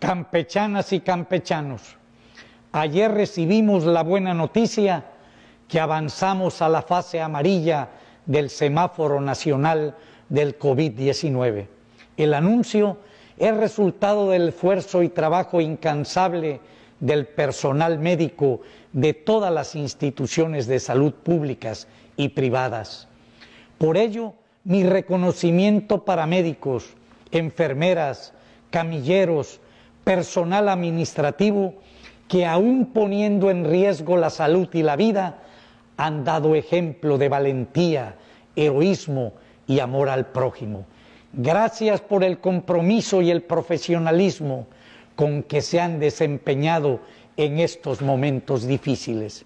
Campechanas y campechanos, ayer recibimos la buena noticia que avanzamos a la fase amarilla del semáforo nacional del COVID-19. El anuncio es resultado del esfuerzo y trabajo incansable del personal médico de todas las instituciones de salud públicas y privadas. Por ello, mi reconocimiento para médicos, enfermeras, camilleros, personal administrativo que aún poniendo en riesgo la salud y la vida, han dado ejemplo de valentía, heroísmo y amor al prójimo. Gracias por el compromiso y el profesionalismo con que se han desempeñado en estos momentos difíciles.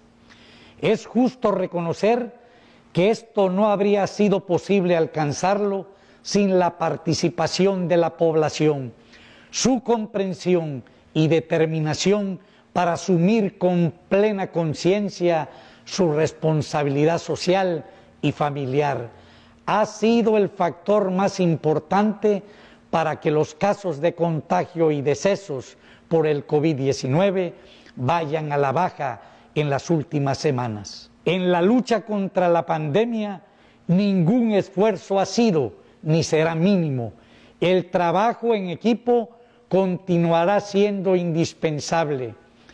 Es justo reconocer que esto no habría sido posible alcanzarlo sin la participación de la población, su comprensión y determinación para asumir con plena conciencia su responsabilidad social y familiar. Ha sido el factor más importante para que los casos de contagio y decesos por el COVID-19 vayan a la baja en las últimas semanas. En la lucha contra la pandemia, ningún esfuerzo ha sido ni será mínimo. El trabajo en equipo continuará siendo indispensable.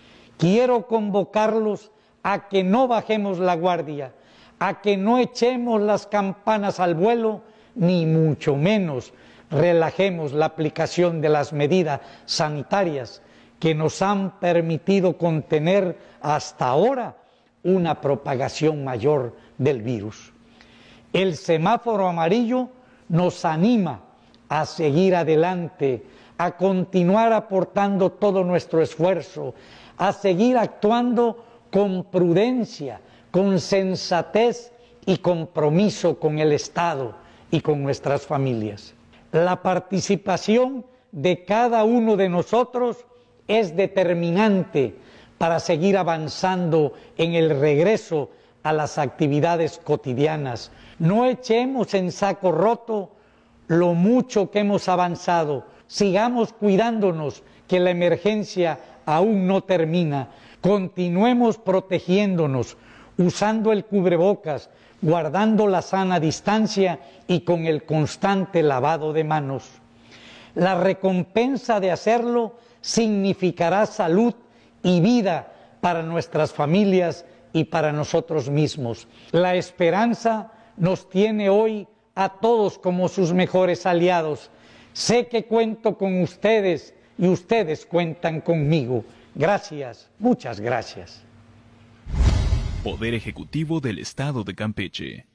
Quiero convocarlos a que no bajemos la guardia, a que no echemos las campanas al vuelo, ni mucho menos relajemos la aplicación de las medidas sanitarias que nos han permitido contener hasta ahora una propagación mayor del virus. El semáforo amarillo nos anima a seguir adelante, a continuar aportando todo nuestro esfuerzo, a seguir actuando con prudencia, con sensatez y compromiso con el Estado y con nuestras familias. La participación de cada uno de nosotros es determinante para seguir avanzando en el regreso a las actividades cotidianas. No echemos en saco roto lo mucho que hemos avanzado. Sigamos cuidándonos, que la emergencia aún no termina. Continuemos protegiéndonos, usando el cubrebocas, guardando la sana distancia y con el constante lavado de manos. La recompensa de hacerlo significará salud y vida para nuestras familias y para nosotros mismos. La esperanza nos tiene hoy a todos como sus mejores aliados. Sé que cuento con ustedes y ustedes cuentan conmigo. Gracias, muchas gracias. Poder Ejecutivo del Estado de Campeche.